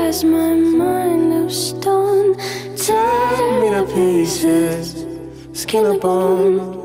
has my mind of stone. Tear me to pieces, skin and bone.